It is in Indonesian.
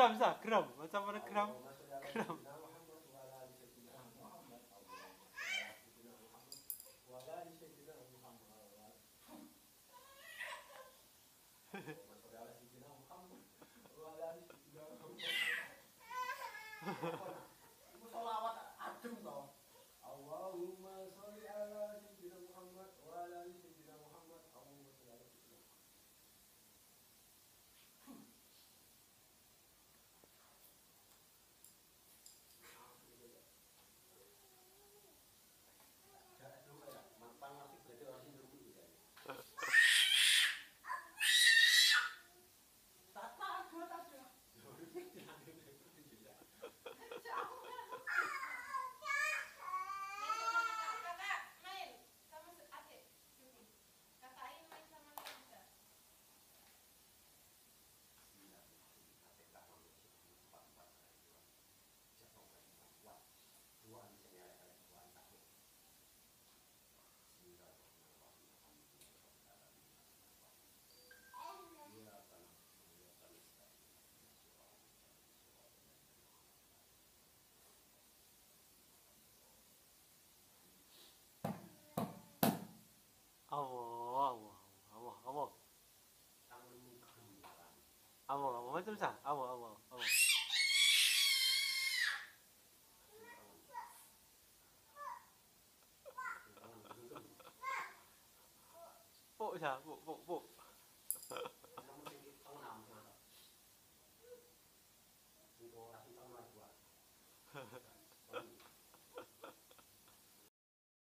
gram sah, gram. Macam mana gram? Gram. Allahumma sholli ala sayyidina Muhammad wa ala ali sayyidina Muhammad. Allahumma sholli ala sayyidina Allah, Allah, Allah, Allah. Allah, Allah. Macam sah. Allah, Allah, Allah. Puk sah, puk, puk, puk. Muhammad.